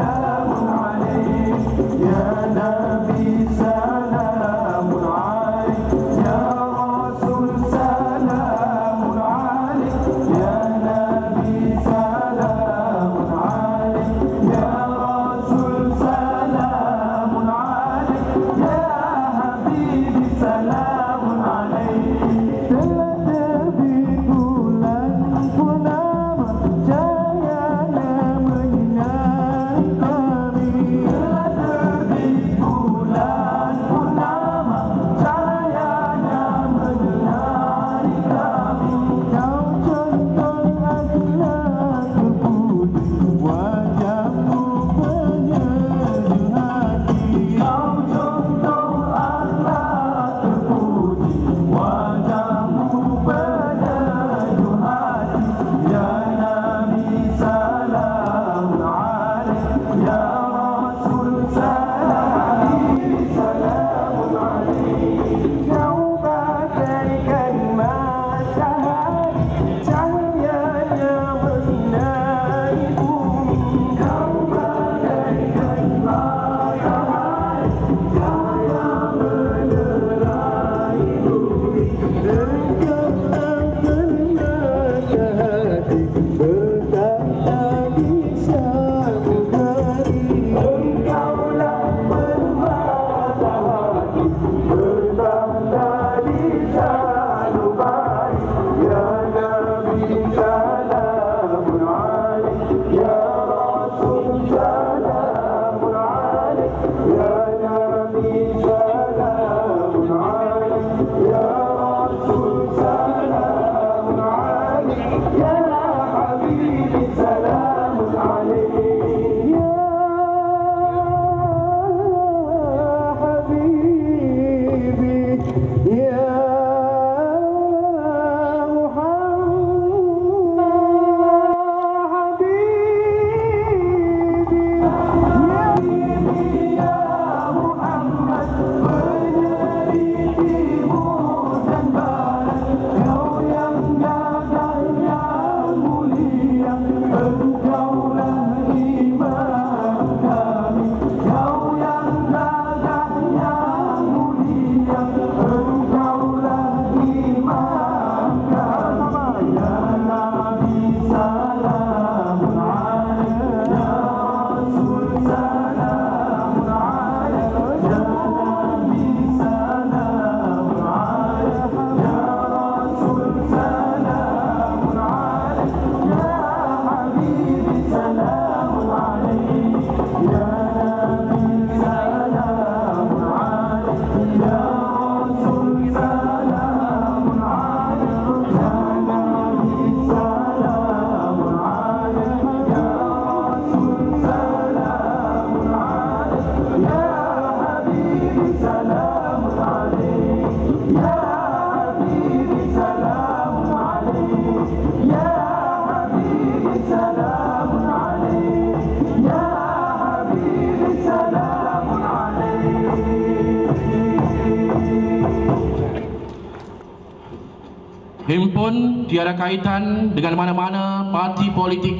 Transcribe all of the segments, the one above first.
Himpun tiada kaitan dengan mana-mana parti politik.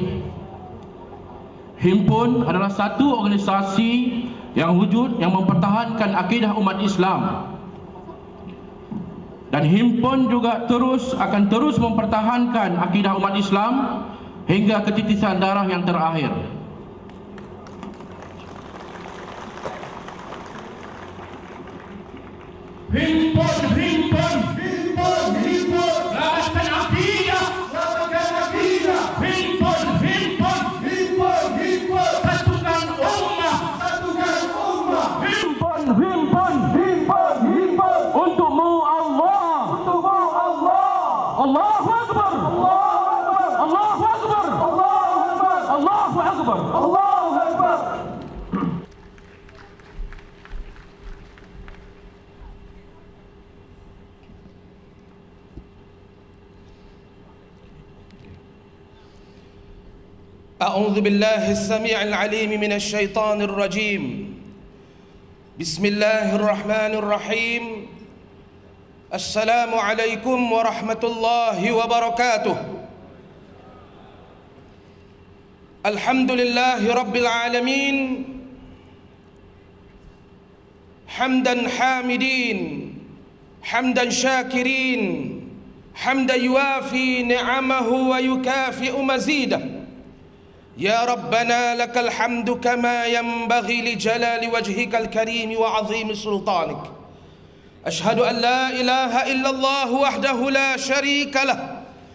Himpun adalah satu organisasi yang wujud yang mempertahankan akidah umat Islam. Dan Himpun juga akan terus mempertahankan akidah umat Islam hingga ketitisan darah yang terakhir. Himpun, himpun, himpun, himpun, selamatkan akidah, selamatkan akidah. Himpun, himpun, himpun, himpun, satukan ummah, satukan ummah. Himpun, himpun, himpun, himpun, untukmu Allah, untukmu Allah. Allahu Akbar, Allahu Akbar, Allahu Akbar, Allahu Akbar, Allahu Akbar, Allahu Akbar. أعوذ بالله السميع العليم من الشيطان الرجيم. بسم الله الرحمن الرحيم. السلام عليكم ورحمة الله وبركاته. Alhamdulillahi Rabbil Alamin, hamdan hamidin, hamdan syakirin, hamdan yuafi ni'amahu wa yukafi'u mazidah. Ya Rabbana lakal hamdu kama yanbaghi li jalali wajhikal karim wa azimi sultanik. Ashhadu an la ilaha illallah wahdahu la sharika lah,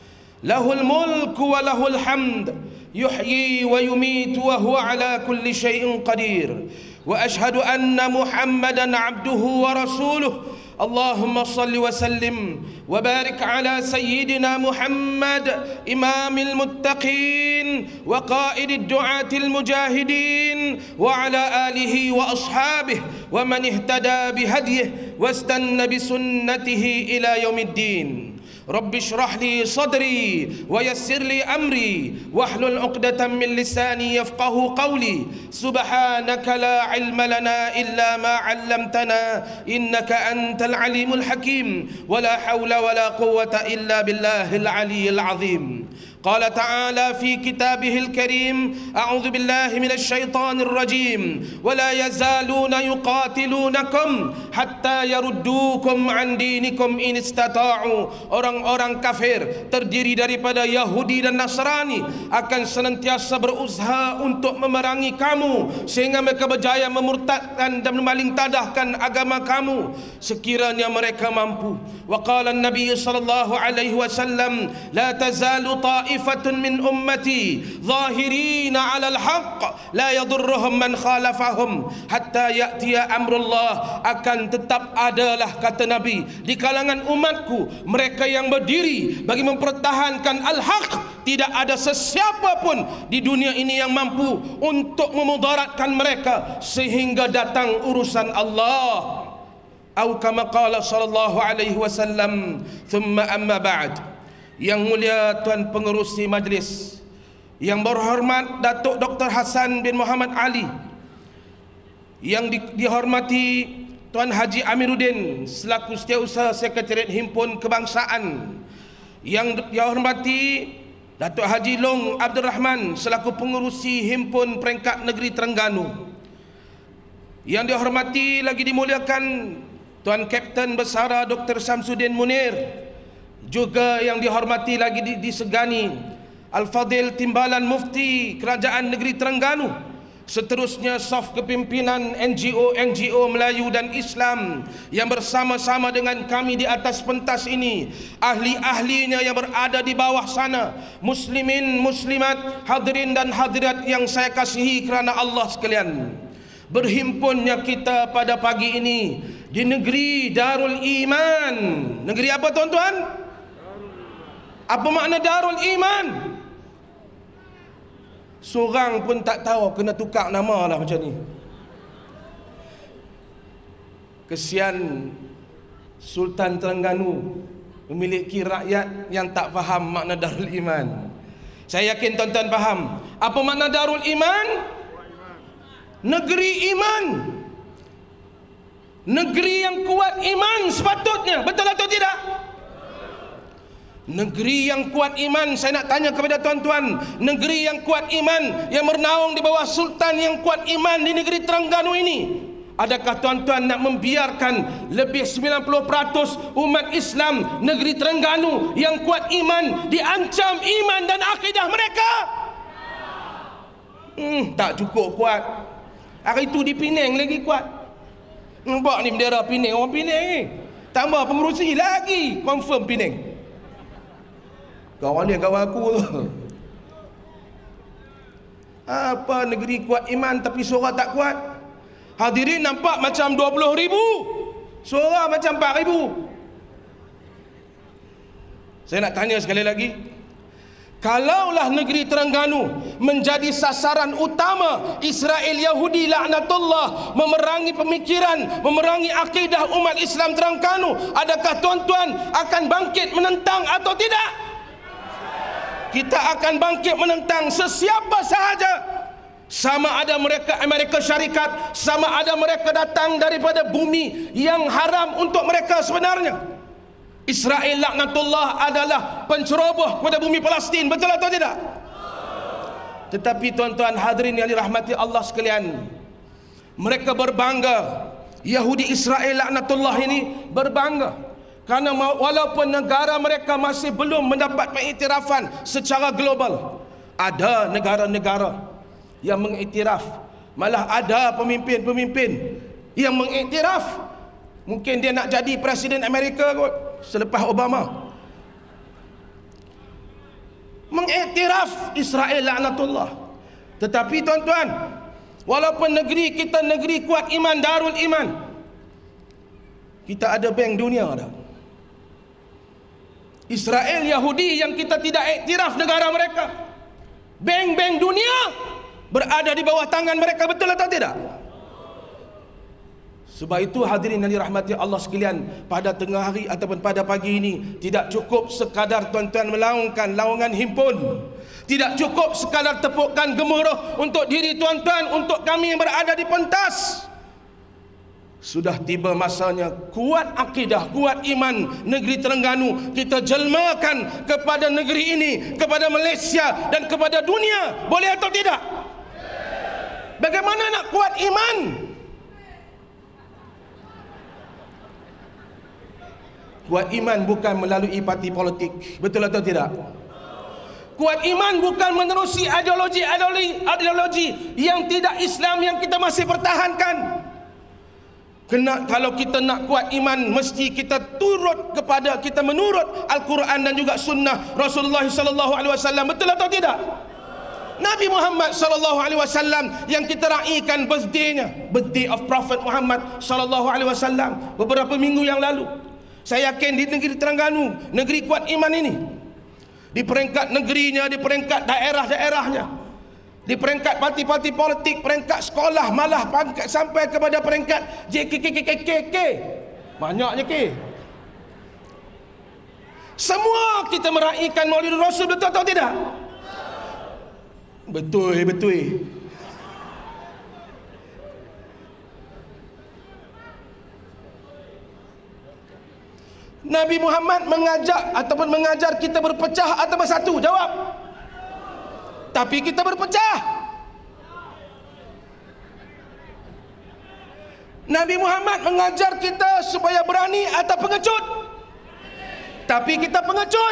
lahul mulku wa lahul hamd, yuhyi wa yumitu wa huwa ala kulli syai'in qadir. Wa ashhadu anna Muhammadan abduhu wa rasuluh. Allahumma salli wa sallim wa barik ala sayyidina Muhammad imamil muttaqin wa qaidid du'atil mujahidin wa ala alihi wa ashabihi wa man ihtada bihadyihi wastanna bisunnatihi ila yaumiddin. Rabbi shrah li sadri wa yassir li amri wahlul 'uqdatam min lisani yafqahu qawli. Subhanaka la ilma lana illa ma 'allamtana innaka antal alimul hakim. Wa la hawla wa la quwwata illa billahil aliyyil azim. قال تعالى في كتابه الكريم: أعوذ بالله من الشيطان الرجيم ولا يزالون يقاتلونكم حتى يردوكم عن دينكم إن استطاعوا. Orang-orang kafir terdiri daripada Yahudi dan Nasrani akan senantiasa berusaha untuk memerangi kamu sehingga mereka berjaya memurtadkan dan memalingtadahkan agama kamu sekiranya mereka mampu. Wa qala an-nabiy sallallahu alaihi wasallam: la tazalu ta'ifatun min ummati zahirina 'alal haqq la yadurruhum man khalafahum hatta ya'tiya amrullah. Akan tetap adalah, kata Nabi, di kalangan umatku mereka yang berdiri bagi mempertahankan al-haq. Tidak ada sesiapa pun di dunia ini yang mampu untuk memudaratkan mereka sehingga datang urusan Allah. Atau kama qala sallallahu alaihi wasallam, thumma amma ba'd. Yang mulia tuan pengerusi majlis, yang berhormat Datuk Dr. Hassan bin Muhammad Ali, yang dihormati Tuan Haji Amiruddin selaku Setiausaha Sekretariat Himpun Kebangsaan, yang dihormati Datuk Haji Long Abdul Rahman selaku pengerusi Himpun Peringkat Negeri Terengganu, yang dihormati lagi dimuliakan Tuan Kapten Bersara Dr. Samsudin Munir, juga yang dihormati lagi disegani Al-Fadil Timbalan Mufti Kerajaan Negeri Terengganu, seterusnya saf kepimpinan NGO Melayu dan Islam yang bersama-sama dengan kami di atas pentas ini, ahli-ahlinya yang berada di bawah sana, muslimin, muslimat, hadirin dan hadirat yang saya kasihi kerana Allah sekalian. Berhimpunnya kita pada pagi ini di negeri Darul Iman. Negeri apa tuan-tuan? Apa makna Darul Iman? Seorang pun tak tahu, kena tukar nama lah macam ni. Kesian Sultan Terengganu memiliki rakyat yang tak faham makna Darul Iman. Saya yakin tuan-tuan faham. Apa makna Darul Iman? Negeri iman, negeri yang kuat iman sepatutnya. Betul atau tidak? Negeri yang kuat iman. Saya nak tanya kepada tuan-tuan, negeri yang kuat iman, yang bernaung di bawah sultan yang kuat iman di negeri Terengganu ini, adakah tuan-tuan nak membiarkan lebih 90% umat Islam negeri Terengganu yang kuat iman diancam iman dan akidah mereka? Tak cukup kuat. Hari itu di Penang lagi kuat. Nampak ni bendera Penang, orang Penang ni. Tambah pengurusi lagi confirm Penang. Kawan dia kawan aku tu. Apa negeri kuat iman tapi suara tak kuat? Hadirin nampak macam 20,000, suara macam 4,000. Saya nak tanya sekali lagi, kalaulah negeri Terengganu menjadi sasaran utama Israel Yahudi laknatullah memerangi pemikiran, memerangi akidah umat Islam Terengganu, adakah tuan-tuan akan bangkit menentang atau tidak? Kita akan bangkit menentang sesiapa sahaja, sama ada mereka Amerika Syarikat, sama ada mereka datang daripada bumi yang haram untuk mereka sebenarnya. Israel laknatullah adalah penceroboh kepada bumi Palestin, betul atau tidak? Israel laknatullah adalah penceroboh kepada bumi Palestin, betul atau tidak? Israel laknatullah adalah penceroboh kepada bumi Palestin, betul atau tidak? Israel laknatullah adalah penceroboh kepada bumi Palestin, betul atau tidak? Tetapi tuan-tuan hadirin yang dirahmati Allah sekalian, mereka berbangga. Yahudi Israel laknatullah ini berbangga kerana walaupun negara mereka masih belum mendapat pengiktirafan secara global, ada negara-negara yang mengiktiraf. Malah ada pemimpin-pemimpin yang mengiktiraf. Mungkin dia nak jadi Presiden Amerika kot selepas Obama. Mengiktiraf Israel laknatullah. Tetapi tuan-tuan, walaupun negeri kita negeri kuat iman, Darul Iman, kita ada bank dunia dah. Israel Yahudi yang kita tidak iktiraf negara mereka, bank-bank dunia berada di bawah tangan mereka, betul atau tidak? Sebab itu hadirin yang dirahmati Allah sekalian, pada tengah hari ataupun pada pagi ini tidak cukup sekadar tuan-tuan melaungkan laungan himpun, tidak cukup sekadar tepukkan gemuruh untuk diri tuan-tuan, untuk kami yang berada di pentas. Sudah tiba masanya kuat akidah, kuat iman negeri Terengganu kita jelmakan kepada negeri ini, kepada Malaysia dan kepada dunia. Boleh atau tidak? Bagaimana nak kuat iman? Kuat iman bukan melalui parti politik, betul atau tidak? Kuat iman bukan menerusi ideologi yang tidak Islam yang kita masih pertahankan. Kalau kita nak kuat iman, mesti kita menurut Al-Quran dan juga sunnah Rasulullah sallallahu alaihi wasallam, betul atau tidak? Nabi Muhammad sallallahu alaihi wasallam yang kita raikan birthday of Prophet Muhammad sallallahu alaihi wasallam beberapa minggu yang lalu. Saya yakin di negeri Terengganu, negeri kuat iman ini, di peringkat negerinya, di peringkat daerah-daerahnya, di peringkat parti-parti politik, peringkat sekolah, malah sampai kepada peringkat JKKKKK, banyaknya K. Semua kita meraihkan Maulid Rasul, betul atau tidak? Betul. Nabi Muhammad mengajar kita berpecah atau bersatu? Jawab. Tapi kita berpecah. Nabi Muhammad mengajar kita supaya berani atau pengecut? Tapi kita pengecut.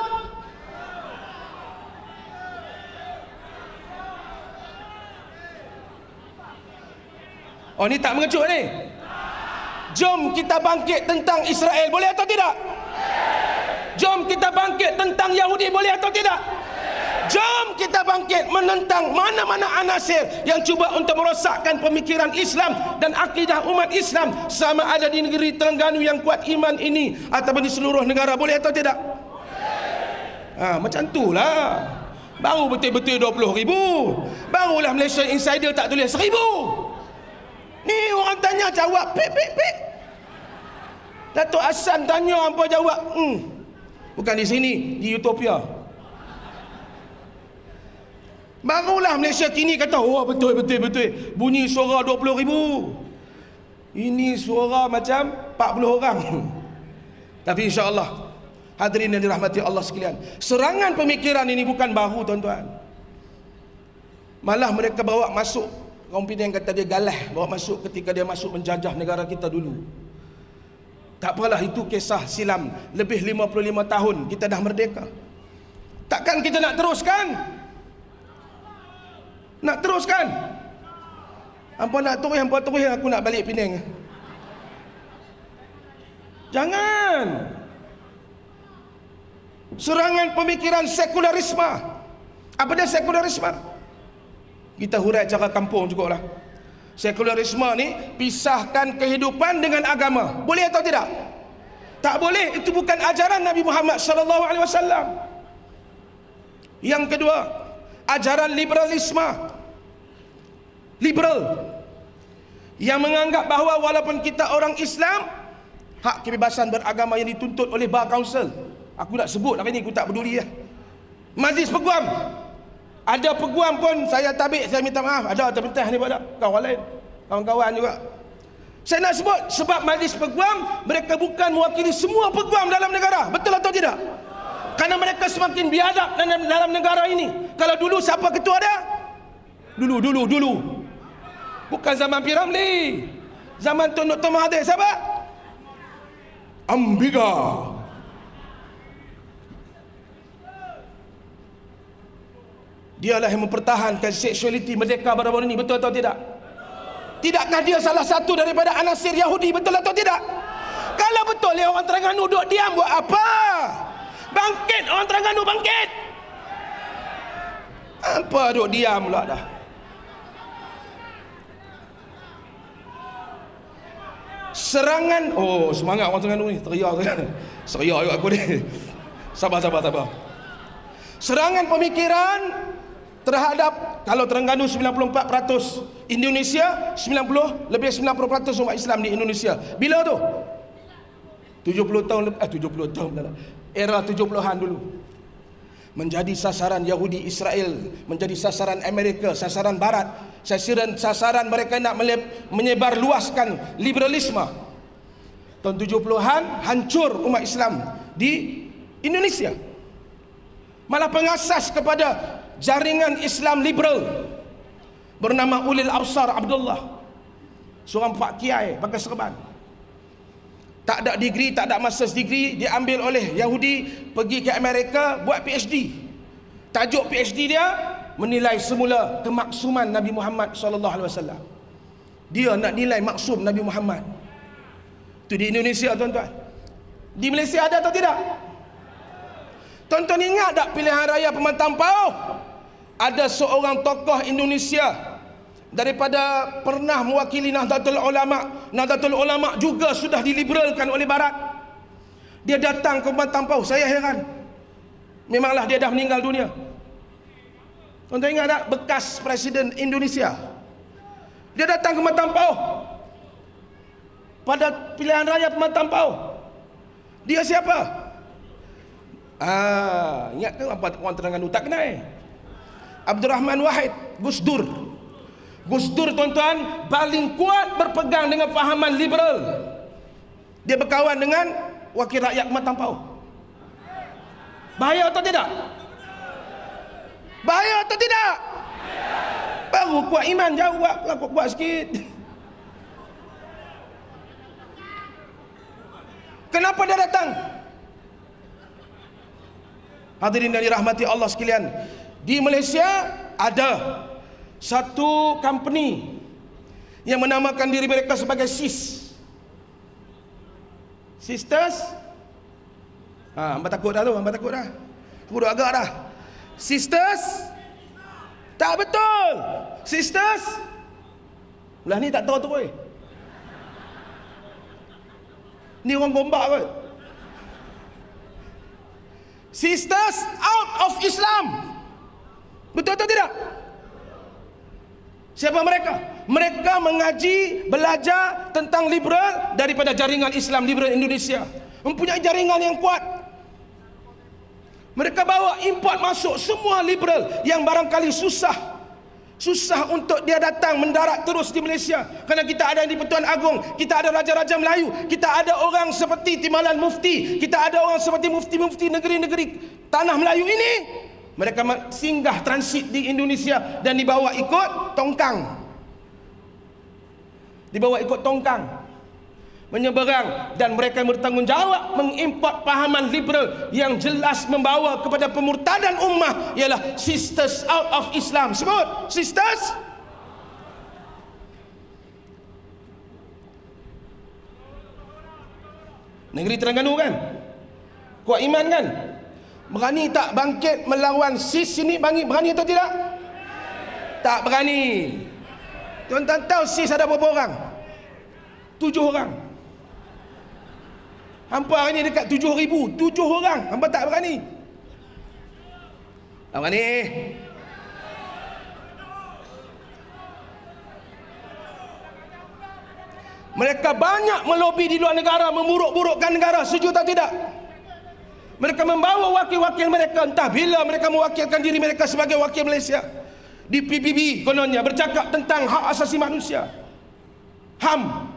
Oh, ni tak mengecut ni. Jom kita bangkit tentang Israel, boleh atau tidak? Jom kita bangkit tentang Yahudi, boleh atau tidak? Jom kita bangkit menentang mana-mana anasir yang cuba untuk merosakkan pemikiran Islam dan akidah umat Islam, sama ada di negeri Terengganu yang kuat iman ini ataupun di seluruh negara, boleh atau tidak? Macam itulah. Baru betul-betul 20,000. Barulah Malaysia Insider tak tulis 1,000. Ni orang tanya jawab pek. Datuk Hassan tanya apa jawab? Bukan di sini, di Utopia. Barulah Malaysia kini kata, oh betul. Bunyi suara 20,000. Ini suara macam 40 orang. Tapi insya-Allah, hadirin yang dirahmati Allah sekalian, serangan pemikiran ini bukan baru tuan-tuan. Malah mereka bawa masuk, kaum Penang kata dia galah, bawa masuk ketika dia masuk menjajah negara kita dulu. Tak apalah, itu kisah silam. Lebih 55 tahun kita dah merdeka. Takkan kita nak teruskan? Nak teruskan? Hampa nak terus, aku nak balik Penang. Jangan. Serangan pemikiran sekularisme. Apa dia sekularisme? Kita hurai cara kampung juga lah. Sekularisme ni pisahkan kehidupan dengan agama. Boleh atau tidak? Tak boleh. Itu bukan ajaran Nabi Muhammad sallallahu alaihi wasallam. Yang kedua, ajaran liberalisme. Liberal yang menganggap bahawa walaupun kita orang Islam, hak kebebasan beragama yang dituntut oleh Bar Council. Aku nak sebut hari ni, aku tak peduli ya. Majlis Peguam. Ada peguam pun saya tabik, saya minta maaf. Ada terpentas ni pada kawan lain, kawan-kawan juga. Saya nak sebut sebab majlis peguam, mereka bukan mewakili semua peguam dalam negara. Betul atau tidak? Kerana mereka semakin biadab dalam negara ini. Kalau dulu siapa ketua dia? Dulu. Bukan zaman P. Ramlee. Zaman Tun Dr. Mahathir. Siapa? Ambika. Dialah yang mempertahankan seksualiti merdeka baru-baru ini. Betul atau tidak? Tidakkah dia salah satu daripada anasir Yahudi? Betul atau tidak? Kalau betul, ya orang Terengganu duduk diam buat apa? Bangkit, orang Terengganu bangkit. Apa duduk diam pula dah? Serangan, oh semangat orang Terengganu ni, teriak juga aku ni. Sabar. Serangan pemikiran terhadap, kalau Terengganu 94%, Indonesia 90, lebih 90% umat Islam di Indonesia. Bila tu? 70 tahun, era 70-an dulu. Menjadi sasaran Yahudi Israel, menjadi sasaran Amerika, sasaran Barat, sasaran mereka nak menyebar luaskan liberalisme. Tahun 70-an hancur umat Islam di Indonesia. Malah pengasas kepada jaringan Islam liberal bernama Ulil Absar Abdullah, seorang pak kiai pakai serban, tak ada degree, tak ada master's degree, diambil oleh Yahudi, pergi ke Amerika buat PhD. Tajuk PhD dia menilai semula kemaksuman Nabi Muhammad SAW. Dia nak nilai maksum Nabi Muhammad. Itu di Indonesia, tuan-tuan. Di Malaysia ada atau tidak? Tuan-tuan ingat tak pilihan raya Pematang Pauh? Ada seorang tokoh Indonesia daripada pernah mewakili Nahdlatul Ulama. Nahdlatul Ulama juga sudah diliberalkan oleh Barat. Dia datang ke Pematang Pauh. Saya heran. Memanglah dia dah meninggal dunia. Tuan-tuan ingat tak bekas Presiden Indonesia? Dia datang ke Pematang Pauh pada pilihan raya Pematang Pauh. Dia siapa? Ingat ke apa orang Terengganu tak kenal? Abdul Rahman Wahid, Gus Dur. Gus Dur, tuan-tuan, paling kuat berpegang dengan fahaman liberal. Dia berkawan dengan wakil rakyat Pematang Pauh. Bahaya atau tidak? Bahaya atau tidak? Baru kuat iman, jauh buat sikit. Kenapa dia datang? Hadirin yang dirahmati Allah sekalian, di Malaysia ada satu company yang menamakan diri mereka sebagai SIS. Sisters. Hamba takut dah tu, Aku dah agak dah. Sisters. Tak betul. Sisters. Belah ni tak tahu tu weh. Ni orang gombak kot. Sisters out of Islam. Betul atau tidak? Siapa mereka? Mereka mengaji, belajar tentang liberal daripada jaringan Islam liberal Indonesia. Mempunyai jaringan yang kuat. Mereka bawa import masuk semua liberal yang barangkali susah untuk dia datang mendarat terus di Malaysia. Kerana kita ada di Pertuan Agong, kita ada raja-raja Melayu, kita ada orang seperti Timbalan Mufti, kita ada orang seperti mufti-mufti negeri-negeri tanah Melayu ini. Mereka singgah transit di Indonesia dan dibawa ikut tongkang. Menyeberang, dan mereka bertanggungjawab mengimport pahaman liberal yang jelas membawa kepada pemurtadan ummah, ialah sisters out of Islam. Sebut sisters. Negeri Terengganu kan, kuat iman kan, berani tak bangkit melawan sis ini? Berani atau tidak? Tak berani. Tuan-tuan tahu sis ada berapa orang? 7 orang. Hampa hari ni dekat 7,000. 7 orang. Hampa tak berani. Tak berani. Mereka banyak melobi di luar negara, memburuk-burukkan negara. Setuju atau tidak? Mereka membawa wakil-wakil mereka. Entah bila mereka mewakilkan diri mereka sebagai wakil Malaysia di PBB kononnya, bercakap tentang hak asasi manusia, HAM.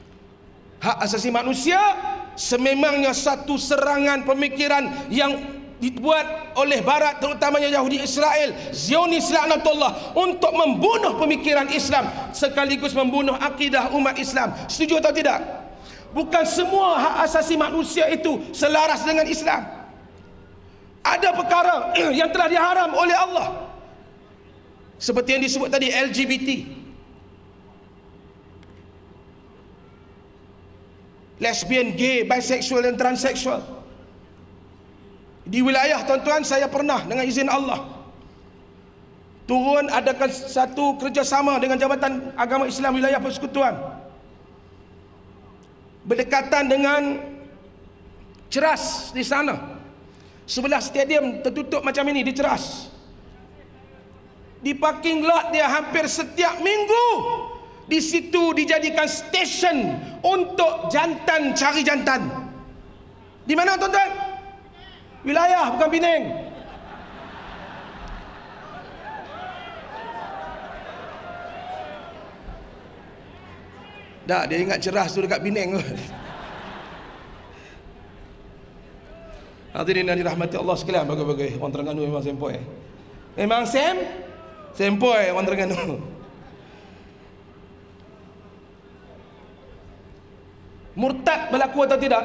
Hak asasi manusia sememangnya satu serangan pemikiran yang dibuat oleh Barat, terutamanya Yahudi Israel, Zionis laknatullah, untuk membunuh pemikiran Islam sekaligus membunuh akidah umat Islam. Setuju atau tidak? Bukan semua hak asasi manusia itu selaras dengan Islam. Ada perkara yang telah diharam oleh Allah, seperti yang disebut tadi, LGBT, lesbian, gay, bisexual dan transseksual. Di wilayah tuan-tuan, saya pernah dengan izin Allah turun adakan satu kerjasama dengan Jabatan Agama Islam Wilayah Persekutuan, berdekatan dengan Ceras di sana. Sebelah stadium tertutup macam ini di Ceras. Di parking lot dia hampir setiap minggu di situ dijadikan stesen untuk jantan cari jantan. Di mana tuan-tuan? Wilayah, bukan Penang. Dah, dia ingat Ceras tu dekat Penang. Hadirin yang dirahmati Allah sekalian, bagai-bagai orang Terengganu memang sempoi. Memang sempoi orang Terengganu. Murtad berlaku atau tidak?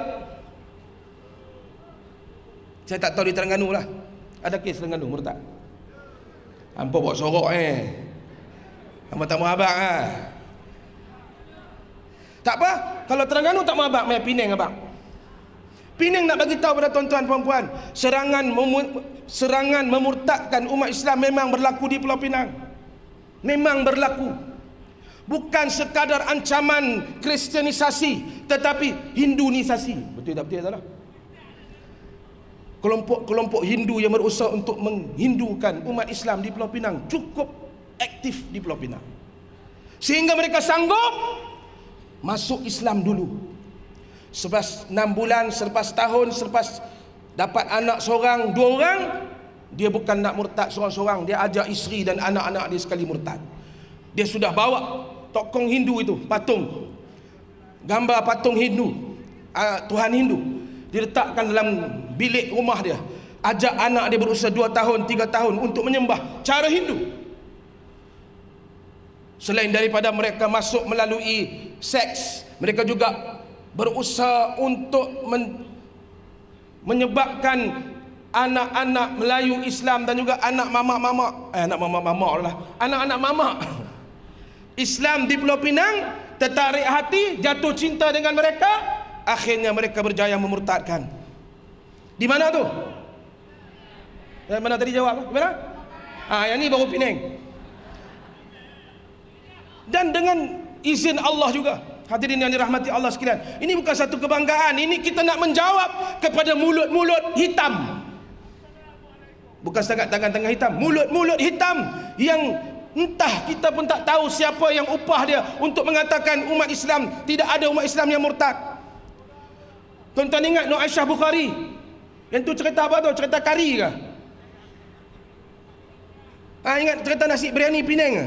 Saya tak tahu di Terengganu lah. Ada kes Terengganu murtad. Hampa buat sorok Hampa tak mau abang Tak apa, kalau Terengganu tak mau abang, main Penang abang. Penang nak bagi tahu pada tuan-tuan puan-puan, serangan memurtadkan umat Islam memang berlaku di Pulau Pinang. Memang berlaku. Bukan sekadar ancaman kristianisasi, tetapi hindunisasi. Betul tak betul tak? Kelompok-kelompok Hindu yang berusaha untuk menghindukan umat Islam di Pulau Pinang cukup aktif di Pulau Pinang, sehingga mereka sanggup masuk Islam dulu. Selepas 6 bulan, selepas tahun, selepas dapat anak seorang, 2 orang, dia bukan nak murtad seorang-seorang, dia ajak isteri dan anak-anak dia sekali murtad. Dia sudah bawa tokong Hindu itu, patung, gambar patung Hindu, Tuhan Hindu, diletakkan dalam bilik rumah dia. Ajak anak dia berusia 2 tahun, 3 tahun untuk menyembah cara Hindu. Selain daripada mereka masuk melalui seks, mereka juga berusaha untuk menyebabkan anak-anak Melayu Islam dan juga anak anak-anak mamak Islam di Pulau Pinang tertarik hati, jatuh cinta dengan mereka. Akhirnya mereka berjaya memurtadkan. Di mana tu? Yang mana tadi jawab? Di mana? Yang ni baru Penang. Dan dengan izin Allah juga. Hadirin yang dirahmati Allah sekalian, ini bukan satu kebanggaan. Ini kita nak menjawab kepada mulut-mulut hitam. Bukan setakat tangan-tangan hitam, mulut-mulut hitam yang entah kita pun tak tahu siapa yang upah dia untuk mengatakan umat Islam, tidak ada umat Islam yang murtad. Tuan-tuan ingat Nur Aisyah Bukhari? Yang tu cerita apa tu? Cerita kari ke? Ingat cerita nasi biryani Penang ke?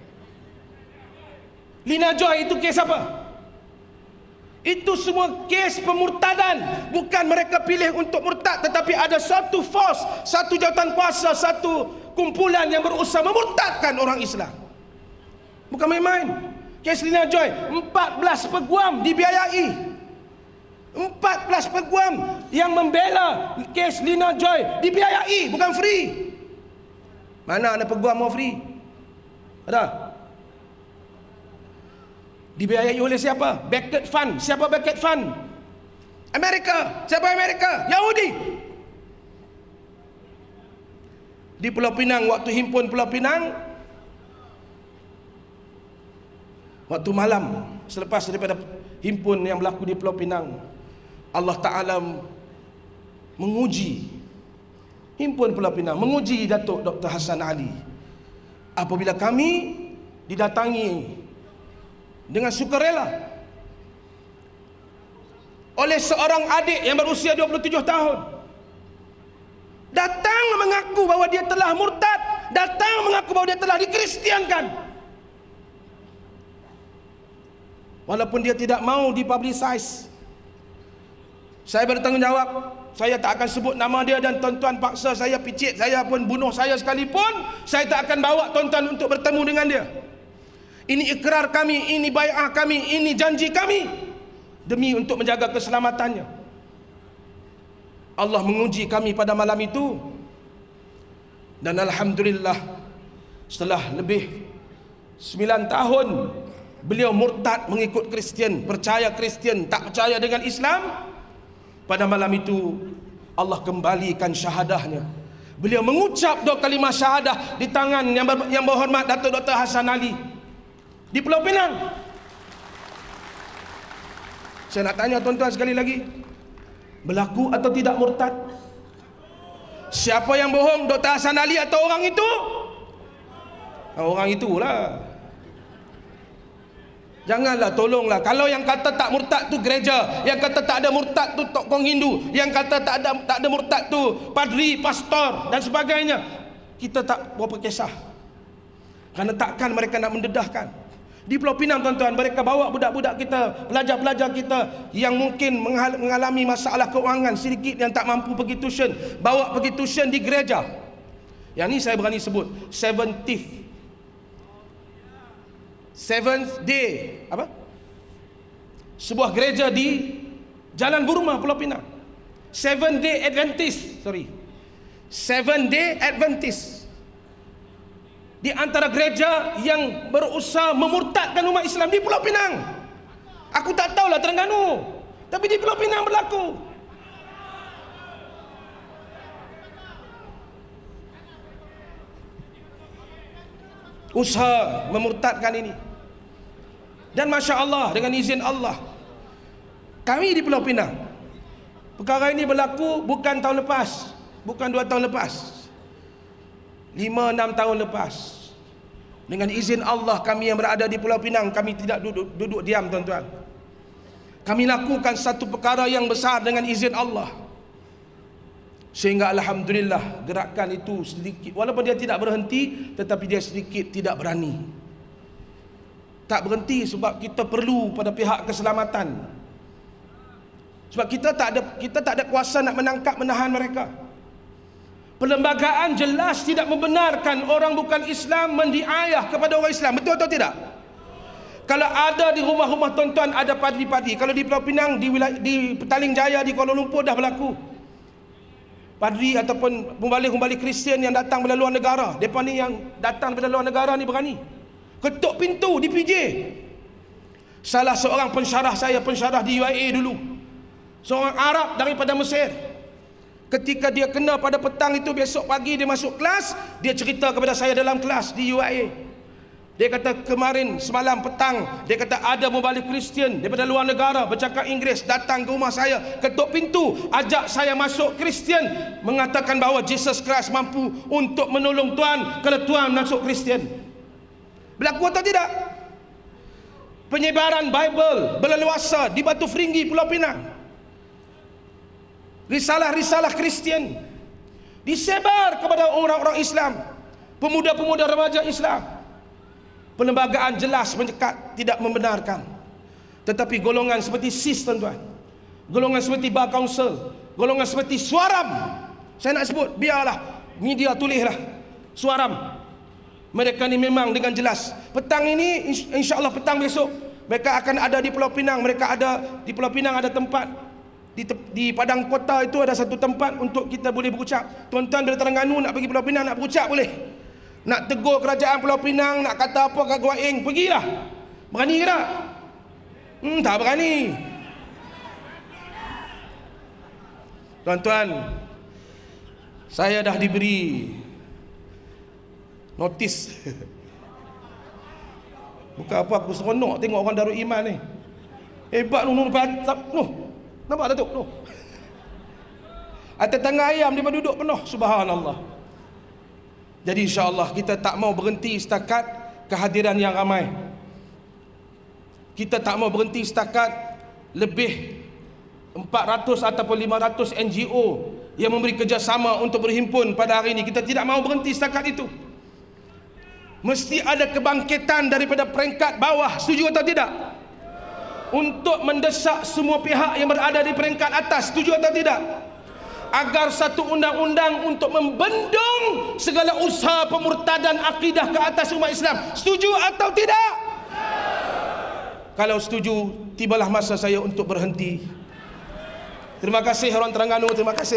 Lina Joy itu kes apa? Itu semua kes pemurtadan. Bukan mereka pilih untuk murtad, tetapi ada satu force, satu jawatan kuasa, satu kumpulan yang berusaha memurtadkan orang Islam. Bukan main-main. Kes Lina Joy, 14 peguam dibiayai. 14 peguam yang membela kes Lina Joy dibiayai, bukan free. Mana ada peguam mau free? Ada? Dibiayai oleh siapa? Beckett Fund. Siapa Beckett Fund? Amerika. Siapa Amerika? Yahudi. Di Pulau Pinang, waktu himpun Pulau Pinang, waktu malam selepas daripada himpun yang berlaku di Pulau Pinang, Allah Ta'ala menguji himpun Pulau Pinang, menguji Datuk Dr. Hassan Ali. Apabila kami didatangi dengan sukarela oleh seorang adik yang berusia 27 tahun, datang mengaku bahawa dia telah murtad, datang mengaku bahawa dia telah dikristiankan, walaupun dia tidak mau dipublicize. Saya bertanggungjawab saya tak akan sebut nama dia, dan tuan-tuan paksa saya picit, saya pun bunuh saya sekalipun, saya tak akan bawa tuan-tuan untuk bertemu dengan dia. Ini ikrar kami, ini bai'ah kami, ini janji kami, demi untuk menjaga keselamatannya. Allah menguji kami pada malam itu, dan alhamdulillah setelah lebih 9 tahun beliau murtad mengikut Kristian, percaya Kristian, tak percaya dengan Islam. Pada malam itu Allah kembalikan syahadahnya. Beliau mengucap 2 kalimah syahadah di tangan yang berhormat Datuk Dr. Hassan Ali di Pulau Pinang. Saya nak tanya tuan-tuan sekali lagi, berlaku atau tidak murtad? Siapa yang bohong, Dr. Hassan Ali atau orang itu? Orang itulah. Janganlah, tolonglah. Kalau yang kata tak murtad tu gereja, yang kata tak ada murtad tu tokoh Hindu, yang kata tak ada murtad tu padri, pastor dan sebagainya, kita tak berapa kisah. Kerana takkan mereka nak mendedahkan. Di Pulau Pinang tuan-tuan, mereka bawa budak-budak kita, pelajar-pelajar kita yang mungkin mengalami masalah keuangan sedikit, yang tak mampu pergi tuition, bawa pergi tuition di gereja. Yang ni saya berani sebut, Seventh Day apa? Sebuah gereja di Jalan Burma, Pulau Pinang. Seventh Day Adventist. Di antara gereja yang berusaha memurtadkan umat Islam di Pulau Pinang. Aku tak tahulah Terengganu, tapi di Pulau Pinang berlaku. Usaha memurtadkan ini. Dan Masya Allah, dengan izin Allah, kami di Pulau Pinang, perkara ini berlaku bukan tahun lepas, bukan 2 tahun lepas, 5-6 tahun lepas. Dengan izin Allah, kami yang berada di Pulau Pinang, kami tidak duduk diam tuan-tuan. Kami lakukan satu perkara yang besar dengan izin Allah, sehingga alhamdulillah gerakan itu sedikit, walaupun dia tidak berhenti, tetapi dia sedikit tidak berani. Tak berhenti sebab kita perlu pada pihak keselamatan. Sebab kita tak ada kuasa nak menangkap, menahan mereka. Perlembagaan jelas tidak membenarkan orang bukan Islam mendiayah kepada orang Islam. Betul atau tidak? Kalau ada di rumah-rumah tuan-tuan ada padri-padri. Kalau di Pulau Pinang, di Petaling Jaya, di Kuala Lumpur dah berlaku. Padri ataupun pembalik-pembalik Kristian yang datang dari luar negara, mereka ni yang datang dari luar negara ni berani ketuk pintu di PJ. Salah seorang pensyarah saya, pensyarah di UIA dulu, seorang Arab daripada Mesir, ketika dia kena pada petang itu, besok pagi dia masuk kelas, dia cerita kepada saya dalam kelas di UIA. Dia kata semalam petang, dia kata ada pembalik Kristian daripada luar negara bercakap Inggeris datang ke rumah saya, ketuk pintu, ajak saya masuk Kristian, mengatakan bahawa Jesus Christ mampu untuk menolong tuan kalau tuan masuk Kristian. Berlaku atau tidak? Penyebaran Bible berleluasa di Batu Feringgi, Pulau Pinang. Risalah-risalah Kristian disebar kepada orang-orang Islam, pemuda-pemuda remaja Islam. Perlembagaan jelas menyekat, tidak membenarkan. Tetapi golongan seperti SIS tuan-tuan, golongan seperti Bar Council, golongan seperti Suaram, saya nak sebut, biarlah media tulislah, Suaram, mereka ni memang dengan jelas. Petang ini, insya-Allah petang besok, mereka akan ada di Pulau Pinang. Mereka ada di Pulau Pinang, ada tempat di Padang Kota itu, ada satu tempat untuk kita boleh berucap. Tuan-tuan dari Terengganu nak pergi Pulau Pinang, nak berucap boleh. Nak tegur kerajaan Pulau Pinang, nak kata apa kat Gua Eng, pergilah. Berani ke tak? Tak berani. Tuan-tuan, saya dah diberi notis. Bukan apa, aku seronok tengok orang Darul Iman ni. Hebat Nuh. Nampak Datuk? Nuh. Atas tangga ayam dia duduk penuh. Subhanallah. Jadi insya-Allah kita tak mau berhenti setakat kehadiran yang ramai. Kita tak mau berhenti setakat lebih 400 ataupun 500 NGO yang memberi kerjasama untuk berhimpun pada hari ini. Kita tidak mau berhenti setakat itu. Mesti ada kebangkitan daripada peringkat bawah. Setuju atau tidak? Untuk mendesak semua pihak yang berada di peringkat atas. Setuju atau tidak? agar satu undang-undang untuk membendung segala usaha pemurtadan akidah ke atas umat Islam. Setuju atau tidak? Kalau setuju, tibalah masa saya untuk berhenti. Terima kasih orang Terengganu, terima kasih.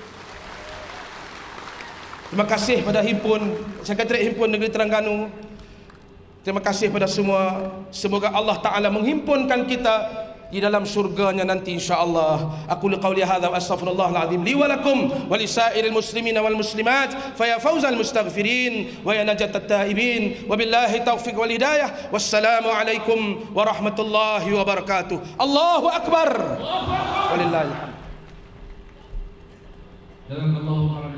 Terima kasih pada Sekretariat Himpun Negeri Terengganu. Terima kasih pada semua. Semoga Allah Ta'ala menghimpunkan kita di dalam surganya nanti insya-Allah. Aku qauli hadza wa astaghfirullahal azim li wa lakum wa li sairil muslimin wal muslimat fa ya fawzal mustaghfirin wa ya najatat taibin wa billahi taufiq wal hidayah. Wassalamu alaikum warahmatullahi wabarakatuh. Allahu akbar. Walillahil hamd. Allahu akbar.